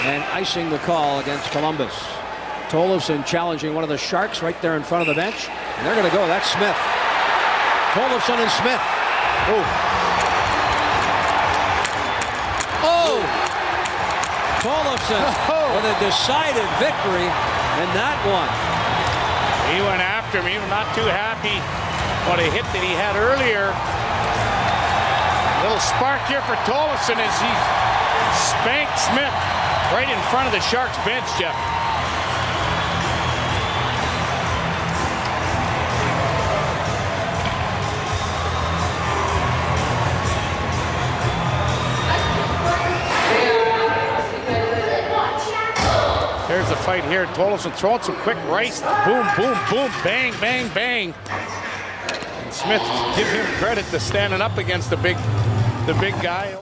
and icing the call against Columbus. Tollefsen challenging one of the Sharks right there in front of the bench. And they're going to go. That's Smith. Tollefsen and Smith. Oh. Oh! Tollefsen with a decided victory in that one. He went after him. He was not too happy what a hit that he had earlier. A little spark here for Tollefsen as he spanked Smith right in front of the Sharks bench, Jeff. There's the fight here. Tollefsen throwing some quick rights. Boom, boom, boom, bang, bang, bang. And Smith, give him credit to standing up against the big guy.